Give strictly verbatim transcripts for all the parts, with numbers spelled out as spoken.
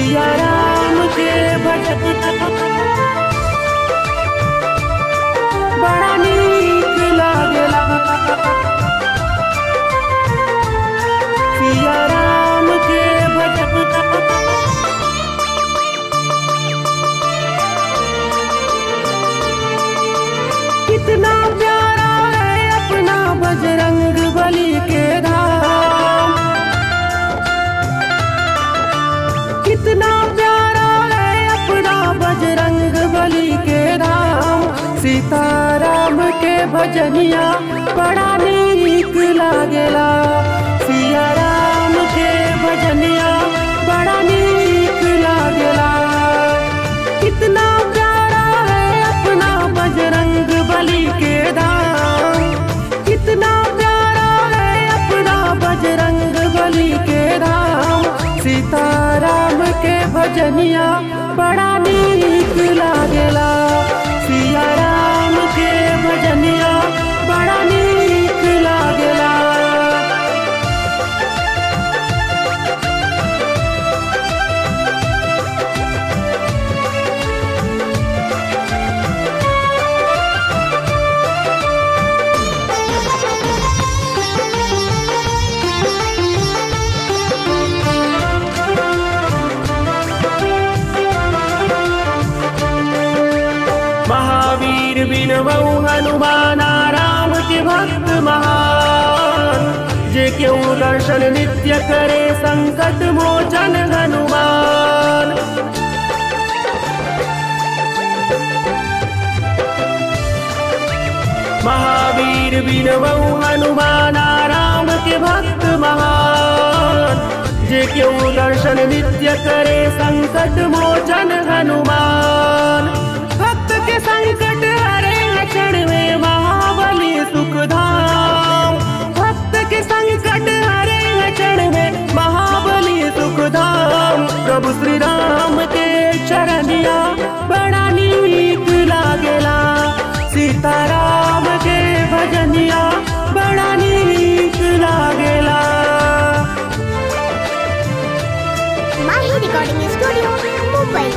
सिया राम के भजन बड़ा नीक लागेला। सिया राम के भजन कितना प्यारा है अपना बजरंग बली के धाम। कितना प्यारा है अपना बजरंग बली के धाम। सीताराम के भजनिया बड़ा नीक लागेला। सिया राम के भजनिया बड़ा नीक लागेला। कितना प्यारा है अपना बजरंग बली के धाम। कितना प्यारा है अपना बजरंग बली के धाम। सीताराम के भजनिया बड़ा नीक लागेला। सिया राम के भजनिया बड़ा नीक लागेला। महावीर बिनबहु हनुमान राम के भक्त महान। जे क्यों दर्शन नित्य करे संकट मोचन हनुमान। महावीर बिनबहु हनुमान राम के भक्त महान। जे क्यों दर्शन नित्य करे संकट मोचन हनुमान। भक्त के संकट हरे क्षण में महाबली सुखधाम। भक्त के संकट हरे क्षण में महाबली सुखधाम। प्रभु श्री राम के चरनिया बड़ा नीक लागेला। सीताराम के भजनिया बड़ा नीक लागेला। माही रिकॉर्डिंग स्टूडियो मुंबई।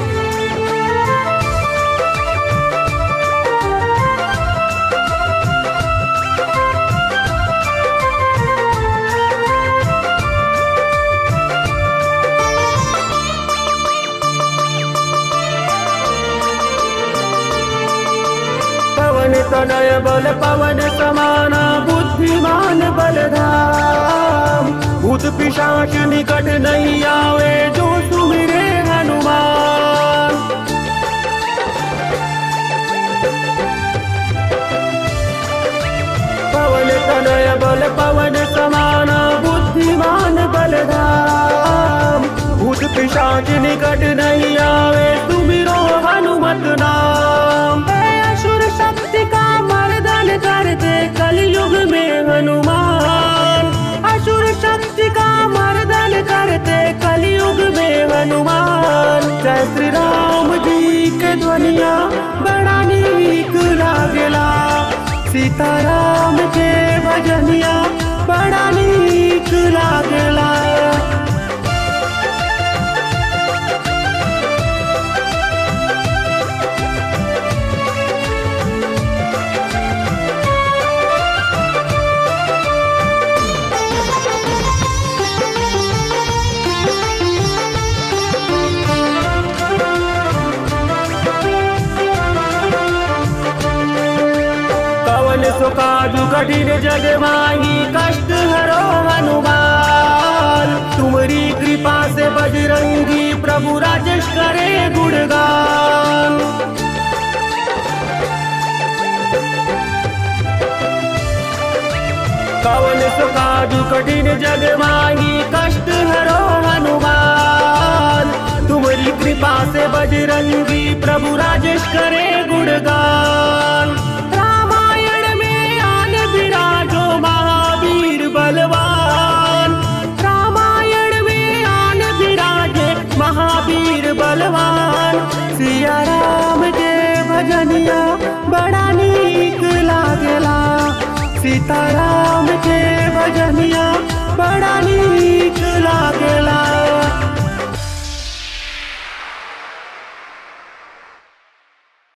पवन तनय बल पवन समाना बुद्धिमान बलधाम। भूत पिशाच निकट नहीं आवे जो सुमिरे हनुमान। पवन तनय बल पवन समाना बुद्धिमान बलधाम। भूत पिशाच निकट नहीं आवे सुमिरो हनुमत नाम। असुर शक्ति का मर्दन करते कलयुग में हनुमान। असुर शक्ति का मर्दन करते कलयुग में हनुमान। जय श्री राम जी के ध्वनिया बड़ा नीक लागेला। सीताराम के भजनिया बड़ा नीक लागेला। सो काजु कठिन जग माही कष्ट हरो हनुमान। तुम्हारी कृपा से बजरंगी प्रभु राजेश करे गुणगान। कवन सो काजु कठिन जग माही कष्ट हरो हनुमान। तुम्हारी कृपा से बजरंगी प्रभु राजेश करे गुणगान। महावीर बलवान। रामायण में आन विराजे महावीर बलवान। सिया राम के भजनिया बड़ा नीक लागेला। सीताराम के भजनिया बड़ा नीक लागेला।